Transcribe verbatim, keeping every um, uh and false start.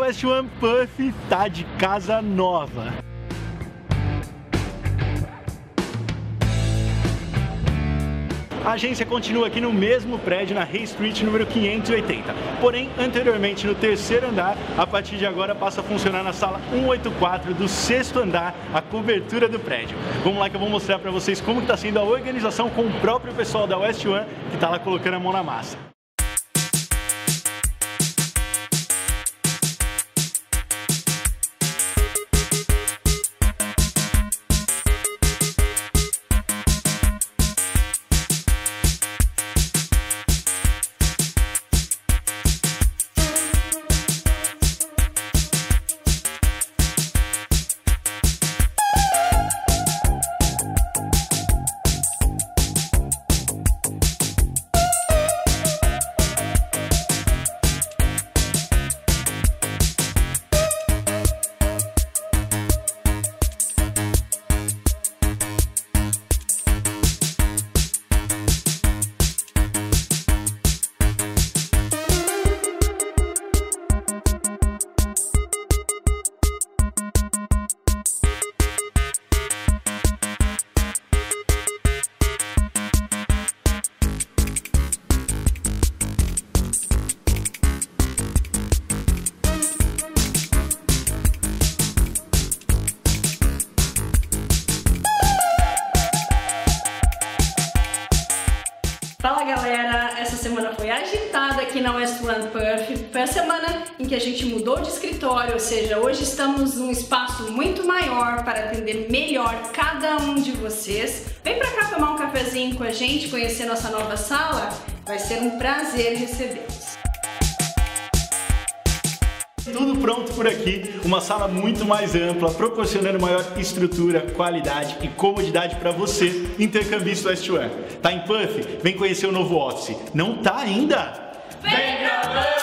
West One Puff tá de casa nova. A agência continua aqui no mesmo prédio, na Hay Street número quinhentos e oitenta. Porém, anteriormente no terceiro andar, a partir de agora passa a funcionar na sala cento e oitenta e quatro do sexto andar, a cobertura do prédio. Vamos lá que eu vou mostrar para vocês como está sendo a organização com o próprio pessoal da West One, que está lá colocando a mão na massa. Fala galera, essa semana foi agitada aqui na West One Puff. Foi a semana em que a gente mudou de escritório, ou seja, hoje estamos num espaço muito maior para atender melhor cada um de vocês. Vem pra cá tomar um cafezinho com a gente, conhecer nossa nova sala, vai ser um prazer recebê-los. Tudo pronto por aqui, uma sala muito mais ampla, proporcionando maior estrutura, qualidade e comodidade para você, intercambista West One. Tá em Puff? Vem conhecer o novo office. Não tá ainda? Vem pra Puff!